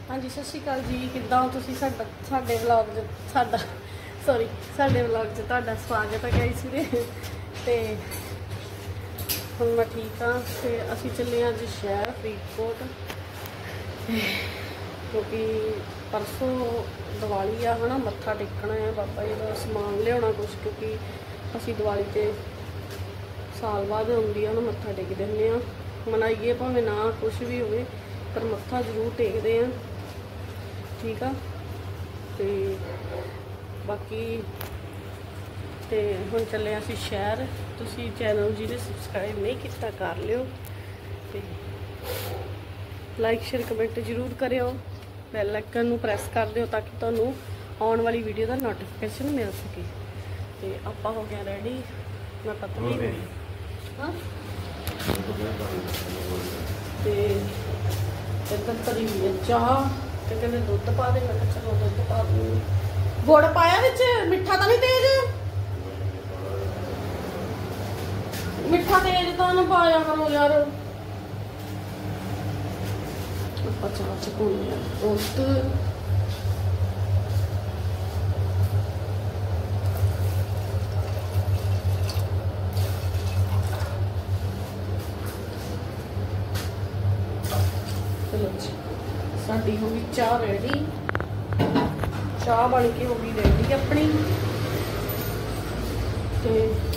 हाँ जी, सत श्री अकाल जी। किद्दां हो तुसीं? साडे व्लॉग साडे व्लॉग च तुहाडा स्वागत है गाइस वीरे। ते हुण मैं ठीक हाँ। ते असीं चले अज शहर फरीदकोट क्योंकि परसों दिवाली आ है ना, मत्था टेकना है बाबा जी का, समान लिया कुछ, क्योंकि असीं दिवाली ते साल बाद आउंदी है ना, मत्था टेक दिंदे आ। मनाइए भावें ना कुछ भी होवे, पर मत्था जरूर टेकते हैं, ठीक है। तो बाकी तो हुण चले असीं शहर। तुसीं चैनल जिन्हें सबसक्राइब नहीं किया कर लियो, ते लाइक शेयर कमेंट जरूर करियो, बैल आइकन नूं प्रेस कर दिओ ताकि तुहानूं आउण वाली वीडियो का नोटिफिकेशन मिल सके। तो आपां हो गया रेडी, मैं पतली हो गई हाँ। तो इधर तरी हुई है चाह, तो कहते दुध पा दे, मैं चलो दुध पा दूँ। गुड़ पाया विच, मिठा तो नहीं तेज? मिठा तेज तो ना पाया करो यार। आप चाह चुकाने दोस्त। चलो जी, साडी हो गई चाह रेडी, चाह बन के हो गई रेडी अपनी। तो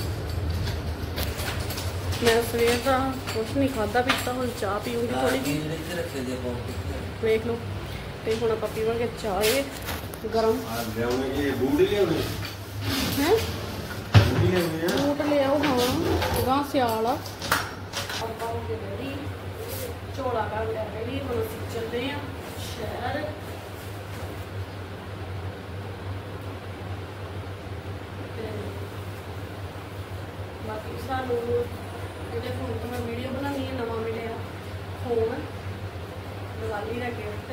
मैं सवेर का कुछ नहीं खादा पीता, हूँ चाह पीऊँगी थोड़ी जी, देख लो। तो हम आप पीवे चाह गरम है। बूट ले आओ हाँ, गां सियाल आ। रेडी झोला कर लिया रेडी, हम असीं चले हैं शहर। बाकी सानू जो फोन तो मैं वीडियो बनानी है, नवा मिले फोन, दिवाली का गिफ्ट।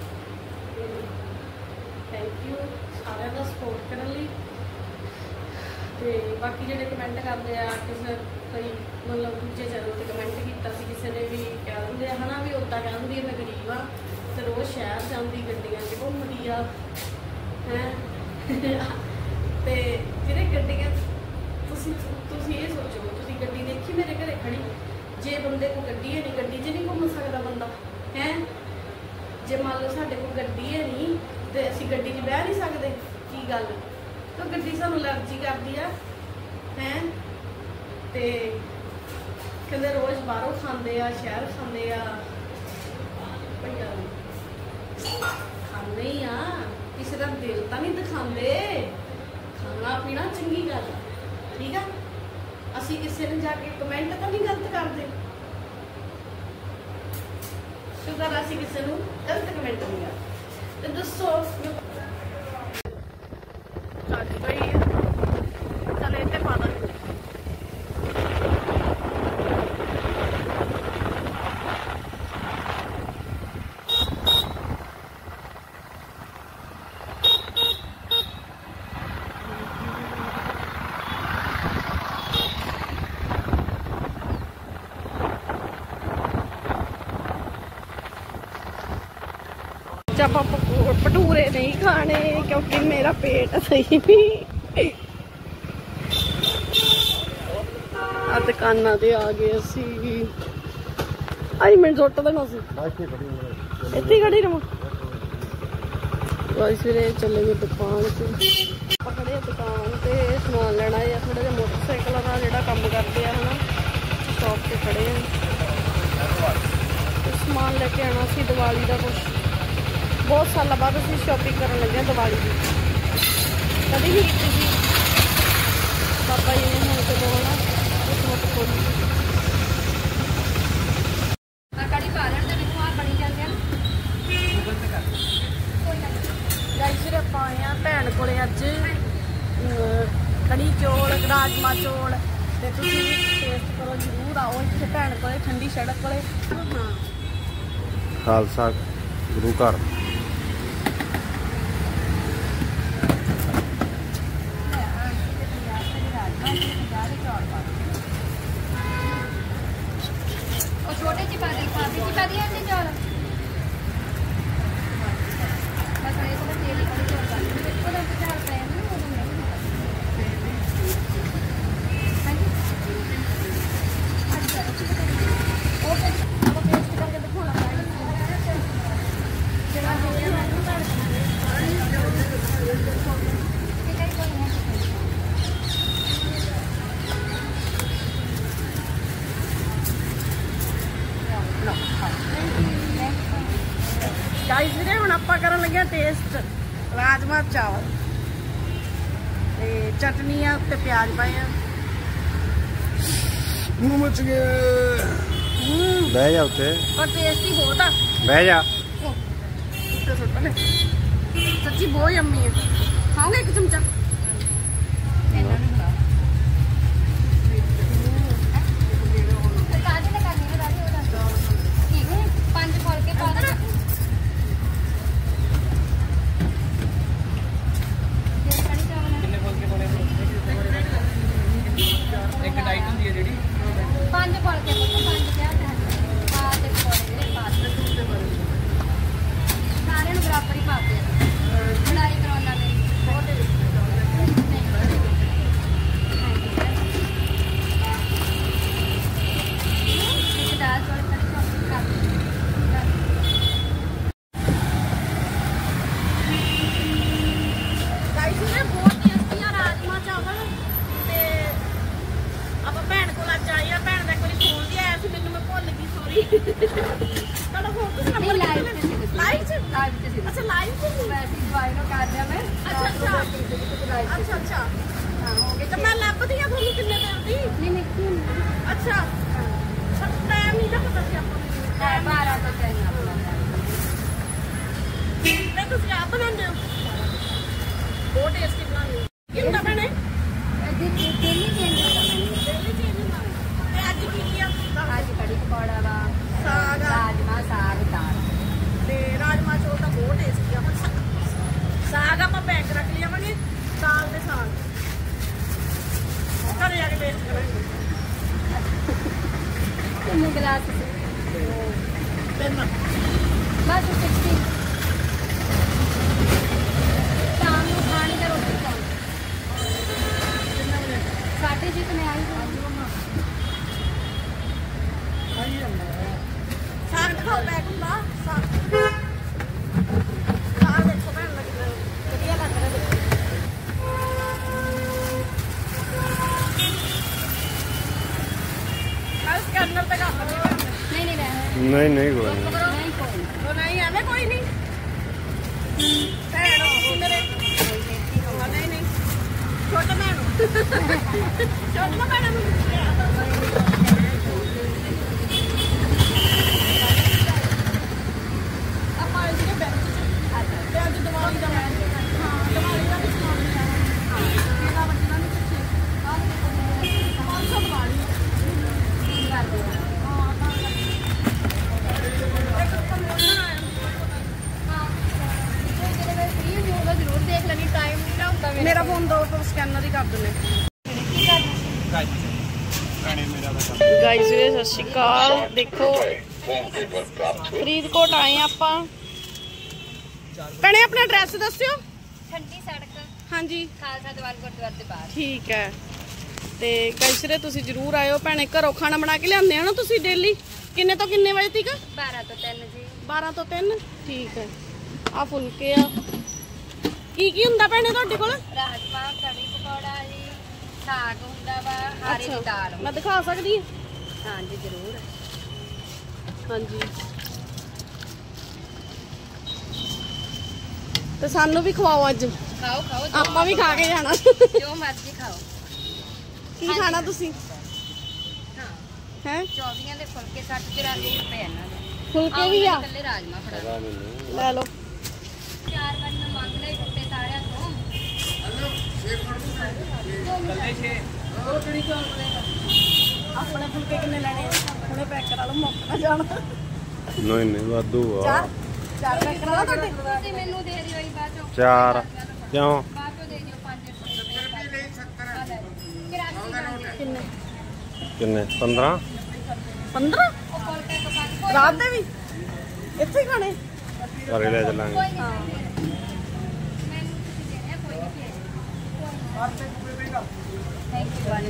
थैंक यू सारे का सपोर्ट करने लिए। तो बाकी जो कमेंट करते हैं, किसी कई मतलब दूजे चैनल पर कमेंट किया, किसी ने भी कह देंगे है ना, भी उदा कह देंगे मैं गरीब हाँ, तो रोज़ शहर जाती गड्डियां च घूमती आ है। तो जिहड़े गड्डियां तुसीं ये सोचो, तुसीं गड्डी देखी मेरे घरे खड़ी, जे बंदे को गड्डी है नहीं, गड्डी च नहीं घूम सकता बंदा है। जे मान लो साडे कोल गड्डी है नहीं तो असीं गड्डी च बह नहीं सकते, की गल? तो गड्डी सानूं एलर्जी करदी है। ते कहते रोज़ बाहरों खाते आ, शहर खाते आ, भैया खाते ही आ, किसी का दिल तो नहीं दिखाते। खाना पीना चंगी गल, ठीक है। असी किसी ने जाके कमेंट तो नहीं गलत करते, शुक्र असी किसी को गलत कमेंट नहीं करते। तो दसो चल इतने पा देंगे। आप भटूरे नहीं खाने क्योंकि मेरा पेट सही नहीं। दुकाना ते आ गए असी, आई मिनट सुट देना इतनी खड़ी रहा। सवेरे चले गए दुकान से, खड़े दुकान से समान लेना है, थोड़ा जहा मोटरसाइकिल का जो काम करते हैं है ना, शॉप से खड़े हैं। समान लेके आना सी दिवाली का, कुछ बहुत साल बाद असीं शॉपिंग करन लगे दिवाली की, कभी नहीं की थी। बाबा जी ने हम चलो ना किस्मत खोली। फिर आप आए हैं भैन को अज कड़ी चौल, राजमा चौल, तो टेस्ट करो जरूर, आओ इतने भैन को ठंडी सड़क को। हाँ खालसा गुरु घर छोटे ची पा दी चौल। गाइस ਵੀਰੇ ਹੁਣ ਆਪਾਂ ਕਰਨ ਲੱਗੇ ਟੇਸਟ ਰਾਜਮਾ ਚਾਵਲ ਤੇ ਚਟਨੀ ਆ ਉੱਤੇ ਪਿਆਜ਼ ਪਾਏ ਆ ਮੂੰਹ ਮਚ ਗਿਆ ਬਹਿ ਜਾ ਉੱਤੇ ਪਰ ਟੇਸਟੀ ਬਹੁਤ ਆ ਬਹਿ ਜਾ ਉੱਤੇ ਸੁੱਟ ਲੈ ਸੱਚੀ ਬਹੁਤ ਯੰਮੀ ਹੈ ਖਾਓਗੇ ਇੱਕ ਚਮਚਾ ਇਹਨਾਂ ਨੂੰ ਖਾ ਕਾਜੇ ਨਾ ਕਰਨੀ ਹੈ ਰਾਜੀ ਉਹਦਾ ਠੀਕ ਹੈ 5 ਫੁੱਲ ਕੇ ਪਾ ਦੇ ਕੜੀ ਚਾਵਲ ਕਿੰਨੇ ਫੁੱਲ ਕੇ ਪਾਉਣੇ ਇੱਕ ਡਾਈਟ ਹੁੰਦੀ ਹੈ ਜਿਹੜੀ 5 ਫੁੱਲ ਕੇ ਪੁੱਤ 5 ਕਿਹਾ ਪਾ ਦੇ ਕੋਲੇ ਪਾ ਦੇ ਸਾਰਿਆਂ ਨੂੰ ਬਰਾਬਰ ਹੀ ਪਾ ਦੇ ਲੜਾਈ ਕਰਾਉਣਾ ਮੇਰੀ ਬਹੁਤ दाल थोड़ी कड़ी चावल कर गाइस ये बहुत टेस्टी आ राजमा चावल ਤੇ ਆਪਾਂ ਭੈਣ ਕੋਲ ਅੱਜ ਆਏ ਆ ਭੈਣ ਦਾ ਕੋਈ ਫੋਨ ਵੀ ਆਇਆ ਸੀ ਮੈਨੂੰ ਮੈਂ ਭੁੱਲ ਗਈ ਸੌਰੀ ਤੁਹਾਡਾ ਫੋਨ ਤੁਸੀਂ ਨੰਬਰ लाइव ਲਾਈਵ ਚ अच्छा ਲਾਈਵ ਚ वैसे ज्वाइन कर दिया मैं अच्छा हां हो गए ਤੇ ਮੈਂ ਲੱਭਦੀ ਆ ਤੁਹਾਨੂੰ ਕਿੰਨੇ ਦਿਨ ਦੀ नहीं ਅੱਛਾ ਟਾਈਮ ਨਹੀਂ ਦਾ ਪਤਾ ਸੀ ਆਪਾਂ ਨੂੰ 12 तो चाहिए अपना ਤੇ ਤੁਸੀਂ ਆਪ ਬਣਾਉਂਦੇ ਹੋ ਬਹੁਤ ਟੇਸਟੀ ਬਣਾਉਂਦੇ ਹੋ ਕੀ ਹੁੰਦਾ ਭੈਣੇ डेली चेंज होता है ਡੇਲੀ ਚੀਜ਼ ਹੁੰਦਾ ਤੇ ਅੱਜ ਕੀ ਆ आज कड़ी पकौड़ा वा ਸਾਗ ਆ राजमा साग दाल ਤੇ ਰਾਜਮਾ ਚੌਲ ਤਾਂ ਬਹੁਤ ਟੇਸਟੀ ਆ ਹੁਣ ਸਾਗ ਆਪਾਂ ਪੈਕ ਰੱਖ ਲਿਆਵਾਂਗੇ ਦਾਲ ਦੇ ਸਾਗ ਘਰੇ ਆ ਕੇ ਟੇਸਟ ਕਰਾਂਗੇ तीन गिलास ਤਿੰਨ बस 60 शाम को खाने का रोटी खाओ 6:30 में आई ਸਾਗ ਦਿਖਾਓ ਪੈਕ ਹੁੰਦਾ ਸਾਗ ਦੇਖੋ ਭੈਣ ਲੱਗਦਾ ਵਧੀਆ ਲੱਗ ਰਿਹਾ ਦੇਖੋ ਮੈਂ ਸਕੈਨਰ ਤੇ ਕਰ ਦਿੰਦੀ ਹਾਂ नहीं रहा ਨਹੀਂ ਨਹੀਂ ਕੋਈ ਨਹੀਂ नहीं कोई ਉਹ ਨਹੀਂ ਐਵੇਂ ਕੋਈ ਨਹੀਂ ਭੈਣ ਉਹ ਮੇਰੇ ਨਹੀਂ ਨਹੀਂ ਛੋਟਾ ਭੈਣ ਛੋਟਾ ਭੈਣ ਨੂੰ ਆਪਾਂ ਇਹਦੇ ਬੈਠ ਤੇ ਅੱਜ ਦਿਵਾਲੀ ਦਾ ਹਾਂ ਦਿਵਾਲੀ ਦਾ ਵੀ ਸਮਾਨ ਲਿਆ ਕਿਹੜਾ ਵੱਜਣਾ ਨਹੀਂ ਪਿੱਛੇ ਆਹ 500 ਦਿਵਾਲੀ कर दो जरूर देख लेनी टाइम नहीं ना होता ਮੇਰਾ ਫੋਨ ਦੋ ਤੋਂ ਸਕੈਨਰ ਹੀ ਕਰ ਦਿੰਦੇ ਗਾਇਸ ਵੀਰੇ ਸਤਿ ਸ਼੍ਰੀ ਅਕਾਲ ਦੇਖੋ ਫਰੀਦਕੋਟ ਆਏ ਆਪਾਂ ਭੈਣੇ ਆਪਣਾ ਐਡਰੈਸ ਦੱਸਿਓ ठंडी सड़क ਹਾਂਜੀ खालसा दीवान गुरुद्वारे के पास ਠੀਕ ਹੈ ਤੇ ਗਾਇਸ ਵੀਰੇ ਤੁਸੀਂ ਜ਼ਰੂਰ ਆਇਓ ਭੈਣੇ ਘਰੋਂ ਖਾਣਾ ਬਣਾ ਕੇ ਲਿਆਉਂਦੇ ਆ ਨਾ ਤੁਸੀਂ ਡੇਲੀ ਕਿੰਨੇ ਤੋਂ ਕਿੰਨੇ ਵਜੇ ਤੱਕ 12 तो 3 जी 12 ਤੋਂ 3 ਠੀਕ ਹੈ ਆ ਫੁਲਕੇ ਆ ਕੀ ਹੁੰਦਾ ਭੈਣੇ ਤੁਹਾਡੇ ਕੋਲ राजमा कड़ी पकौड़ा जी साग हुंदा वा हरी दी दाल ਮੈਂ ਦਿਖਾ ਸਕਦੀ ਹਾਂ हां जी जरूर ਹਾਂਜੀ ਤੇ ਸਾਨੂੰ ਵੀ ਖਵਾਓ ਅੱਜ खाओ खाओ ਆਪਾਂ ਵੀ ਖਾ ਕੇ ਜਾਣਾ जो मर्जी खाओ ਕੀ ਖਾਣਾ ਤੁਸੀਂ हां ਹੈ 24 ਦੇ ਫੁਲਕੇ 60-83 ਰੁਪਏ ਇਹਨਾਂ ਦੇ ਫੁਲਕੇ ਵੀ ਆ ਕੱਲੇ ਰਾਜਮਾ ਫੜਾ ਲੈ ਲਓ 4 ਵਾਰ ਮੈਂ ਮੰਗ ਲਏ ਟੁੱਟੇ ਸਾਰਿਆਂ ਤੋਂ ਆਪਣੇ ਫੁਲਕੇ ਕਿੰਨੇ ਲੈਣੇ ਹੁਣੇ ਪੈਕ ਕਰਾ ਲਓ ਮੁੱਕ ਨਾ ਜਾਣ ਨਹੀਂ ਨਹੀਂ ਵਾਧੂ ਆ ਚਾਰ ਪੈਕ ਕਰਾ ਲਓ ਤੁਹਾਡੇ ਤੁਸੀਂ ਮੈਨੂੰ ਦੇ ਦਿਓ ਇਹ ਬਾਅਦ ਚੋਂ 4 ਕਿਉਂ ਬਾਅਦ ਚੋਂ ਦੇ ਦਿਓ 5 ਰੁਪਏ ਕਿੰਨੇ ਕਿੰਨੇ 15 15 ਉਹ ਫੁਲਕੇ ਤੋਂ ਬਾਅਦ ਰਾਤ ਦੇ ਵੀ ਇੱਥੇ ਹੀ ਖਾਣੇ ਘਰੇ ਲੈ ਚੱਲਾਂਗੇ ਕੋਈ ਨਹੀਂ ਮੈਨੂੰ ਤੁਸੀਂ ਦੇਣਾ ਕੋਈ ਨਹੀਂ ਥੈਂਕ ਯੂ ਵਾਲੇ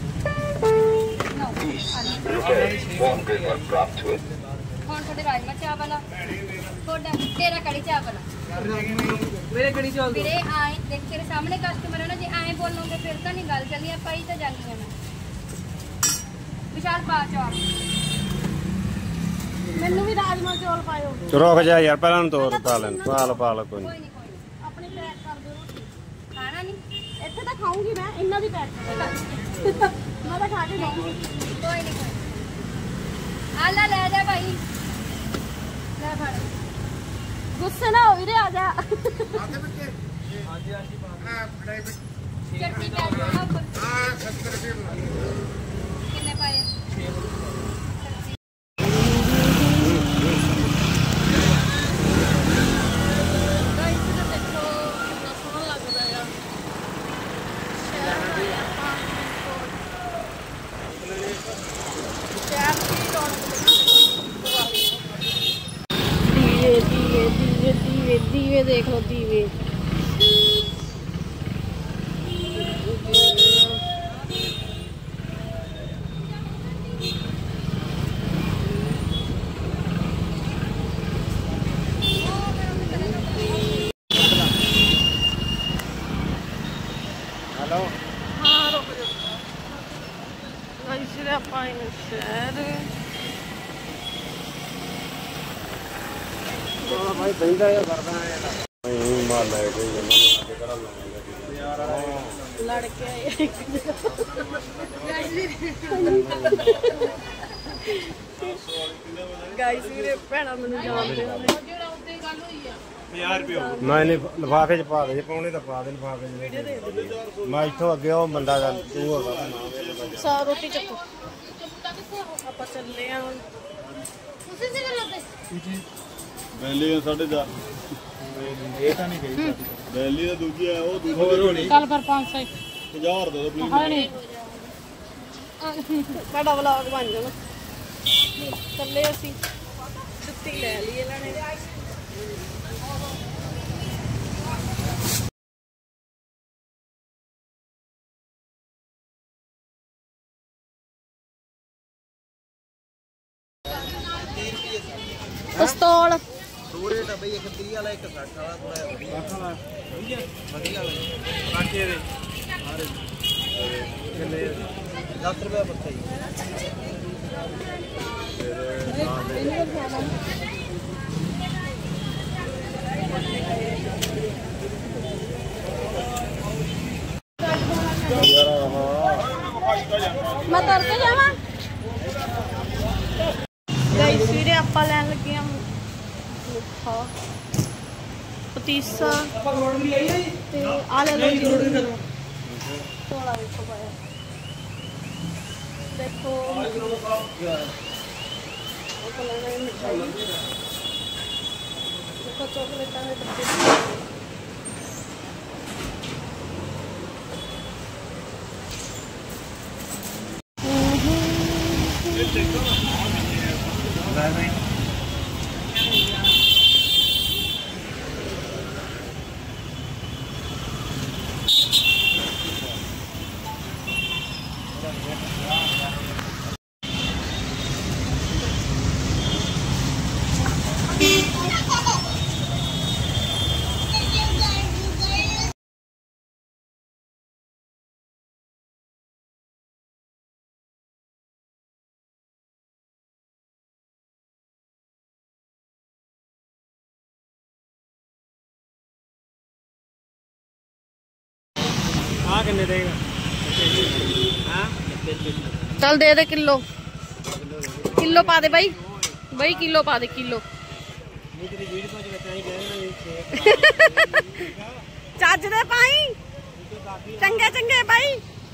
कौन थोड़े राजमा चावल थोड़ा तेरा कड़ी चावल मेरे कड़ी चावल मेरे आए देख तेरे सामने कस्टमर है ना जी आए बोलोगे फिर तो नहीं गल चली पाई तो जानी है मैं विशाल पा चावल ਮੈਨੂੰ ਵੀ ਰਾਜਮਾ ਚੌਲ ਪਾਇਓ। ਰੁਕ ਜਾ ਯਾਰ ਪਹਿਲਾਂ ਨੂੰ ਤੋਰ ਪਾ ਲੈਣ ਪਾ ਲ ਕੋਈ ਕੋਈ ਨਹੀਂ ਆਪਣੀ ਪੈਕ ਕਰ ਦਿਓ ਰੋਟੀ। ਖਾਣਾ ਨਹੀਂ ਇੱਥੇ ਤਾਂ ਖਾਊਂਗੀ ਮੈਂ, ਇਹਨਾਂ ਦੀ ਪੈਕ ਕਰ ਮੈਂ ਤਾਂ ਖਾ ਕੇ ਜਾਊਂਗੀ। ਕੋਈ ਨਹੀਂ ਆਲਾ ਲੈ ਜਾ ਭਾਈ ਲੈ ਫੜ ਗੁੱਸੇ ਨਾ ਹੋ ਵੀਰੇ, ਆ ਜਾ। ਚਟਨੀ ਪਾ ਦੇ ਉੱਪਰ। 70 ਰੁਪਏ ਬਣਾ ਕਿੰਨੇ ਪਾਏ? ਦੀਵੇ ਦੀਵੇ ਦੀਵੇ ਦੀਵੇ ਦੀਵੇ ਦੇਖ ਲਓ ਦੀਵੇ। हेलो हाँ रुक जाओ गाइस, ਆਪਾਂ ਆਏ ਹਾਂ ਸ਼ਹਿਰ। भाई बंदा ये करदा है भाई मार ले गई जमा के करा लाऊंगा यार लड़ के आए गाइस ਵੀਰੇ ਭੈਣਾ ਮੈਨੂੰ ਜਾਣਦੇ ਹੋ। नहीं लिफाफे च पा दे जे पाਉਣੇ ਤਾਂ ਪਾ ਦੇ ਲਿਫਾਫੇ च मैं इथों अगे ਉਹ ਬੰਦਾ ਗੱਲ ਤੂੰ ਹੋਗਾ ਸਾ ਰੋਟੀ ਚੱਕੋ। ਆਪਾਂ ਚੱਲੇ ਆਂ ਹੁਣ। ਉਸੇ ਜਗ੍ਹਾ ਲੱਗੇ ਬੈਲੀ 4.5 ਇਹ ਤਾਂ ਨਹੀਂ ਗਈ ਬੈਲੀ ਦਾ ਦੂਜੀ ਹੈ ਉਹ ਦੂਜੀ ਹੋਣੀ ਕੱਲ ਪਰ 500 1000 ਦੇ ਦੋ ਪਲੀਜ਼ ਹਾਂ ਨਹੀਂ ਸਾਡਾ ਵਲੌਗ ਬਣ ਜਾਣਾ। ਚੱਲੇ ਅਸੀਂ ਜੁੱਤੀ ਲੈ ਲਈ ਇਹਨਾਂ ਨੇ। ਪਿਸਤੌਲ ਪੂਰੇ ਤਾਂ ਬਈ ਇੱਕ 30 ਵਾਲਾ ਇੱਕ 60 ਵਾਲਾ ਥੋੜਾ ਵਧੀਆ ਵਧੀਆ ਬਾਕੀ ਦੇ ਕਿੰਨੇ 10 ਰੁਪਏ ਬੱਚਾ ਹੀ ਮੈਂ ਤਰ ਕੇ ਜਾਵਾਂ। ਗਾਈਸ ਵੀਰੇ ਆਪਾਂ ਲੈਣ ਲੱਗੇ ਆ ਮਿੱਠਾ ਪਤੀਸਾ ਤੇ ਆ ਲੈ ਲਓ ਜੀ। ਥੋੜਾ ਵੇਖੋ ਪਾਇਆ ਦੇਖੋ ਉਹ ਤਾਂ ਲੈਣਾ ਹੈ ਮਿਠਾਈ। ਦੇਖੋ ਚੋਕਲੇਟਾਂ ਦੇ ਡੱਬੇ। किन्ने देगा चल दे दे किलो किलो पा दे भाई भाई किलो पा दे किलो चज दे पाई चंगे चंगे भाई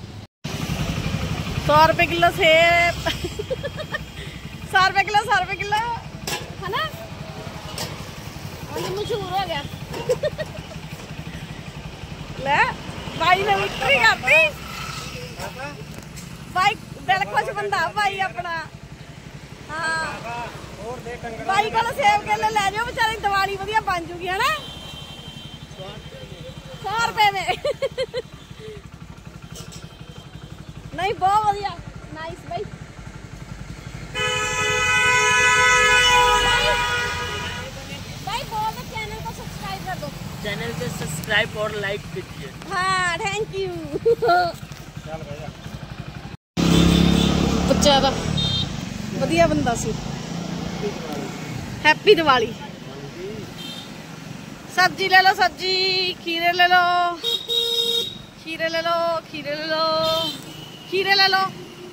100 रुपए किलो सेब 100 रुपए किलो 100 रुपए किलो है ना मशहूर हो गया ले भाई ने विक्ट्री करती भाई दिल खुश बंदा भाई अपना। हाँ भाई को सेब केले ले जाओ बेचारी दिवाली वधिया बन जूगी है ना 100 रुपए में नहीं बहुत वधिया नाइस भाई। भाई बोल दो चैनल को सब्सक्राइब कर दो। चैनल को सब्सक्राइब और लाइक कीजिए। हाँ थैंक यू। बच्चा दा वधिया बंदा सी। हैप्पी दिवाली। सब्जी ले लो, सब्जी, खीरे ले लो, खीरे ले लो, खीरे ले लो, खीरे ले लो।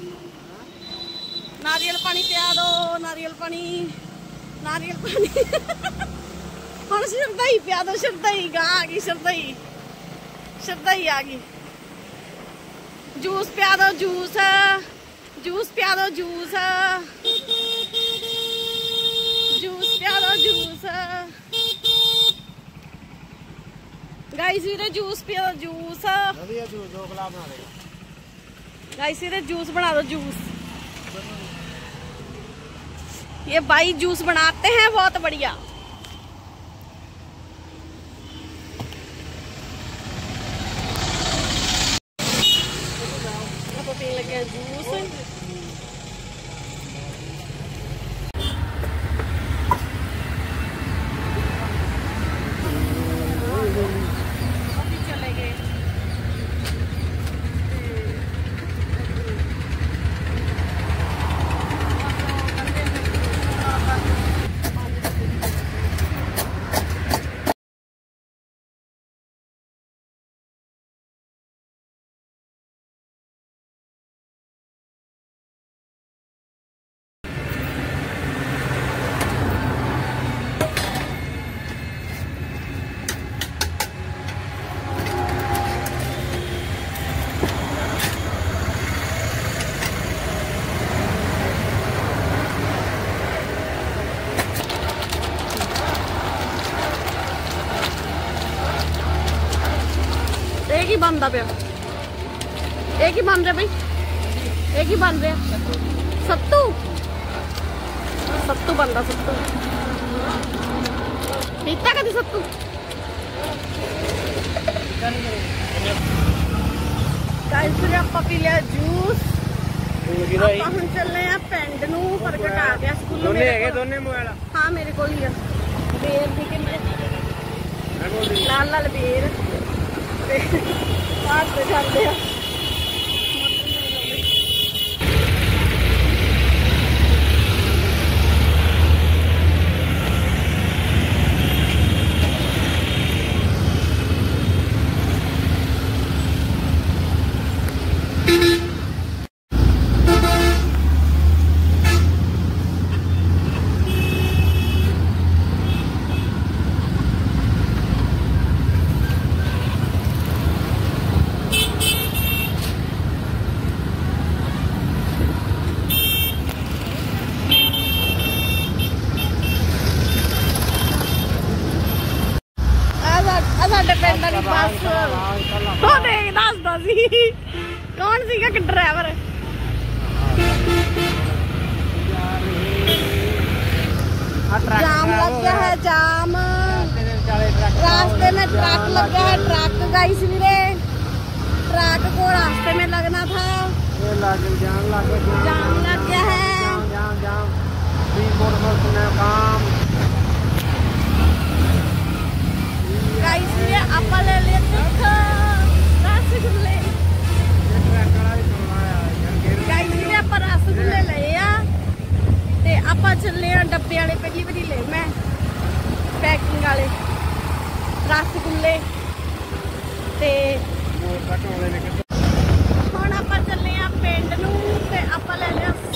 नारियल पानी पिया दो, नारियल पानी, नारियल पानी। हम शरदई पिया दो, शरदई गा आ गई, शरदई, शरदई आ गई। जूस पिया दो, जूस, जूस पिया दो, जूस, जूस पिया दो, जूस। गाइस ਵੀਰੇ जूस पिया दो, जूस। ਵਧੀਆ ਜੂਸ ਦੋ ਗਲਾਸ ਬਣਾ ਦੇ। गाइस ਵੀਰੇ जूस बना दो, जूस। ये भाई जूस बनाते हैं बहुत बढ़िया। अब पीने लगे हैं जूस। अभी चले गए। एक ही बनता पे, एक ही बन रहा भाई, एक ही बन रहा सत्तू, सत्तू बनता, सत्तू पीता कभी सत्तू। गाइस फिर आप पी लिया जूस। ਆਪਾਂ ਹੁਣ ਚੱਲੇ ਆ ਪਿੰਡ ਨੂੰ, ਪ੍ਰਗਟ ਆ ਗਿਆ ਸਕੂਲ। ਦੋਨੇ ਹੈਗੇ, ਦੋਨੇ ਮੋਬਾਈਲ। ਹਾਂ ਮੇਰੇ ਕੋਲ ਹੀ ਆ। ਬੇਰ ਦੀ ਕਿੰਨੇ ਲਾਲ ਲਾਲ ਬੇਰ ਬਾਹਰ ਤੇ ਜਾਂਦੇ ਆ। ਸਾਡੇ ਪਿੰਡ ਵਾਲੀ ਬੱਸ ਉਹ ਦੇਖ ਦੱਸਦਾ ਸੀ ਕੌਣ ਸੀਗਾ ਕਿ ਡਰਾਈਵਰ। जाम लग गया है, जाम रास्ते में ट्रक लग गया है, ट्रक गाइस वीरे ट्रक को रास्ते में लगना था, जाम लग गया है। गाइस वीरे आप ले लेते रसगुल्ले, गाइस वीरे आप रसगुल्ले ले आ ते ਆਪਾਂ ਚੱਲੇ ਆ ਡੱਬੇ ਵਾਲੇ। ਪਹਿਲੀ ਵਾਰੀ ਲੈ ਮੈਂ ਪੈਕਿੰਗ ਵਾਲੇ ਰਸਗੁੱਲੇ ਤੇ ਹੁਣ ਆਪਾਂ ਚੱਲੇ ਆ ਪਿੰਡ ਨੂੰ ਤੇ ਆਪਾਂ ਲੈ ਲਿਆ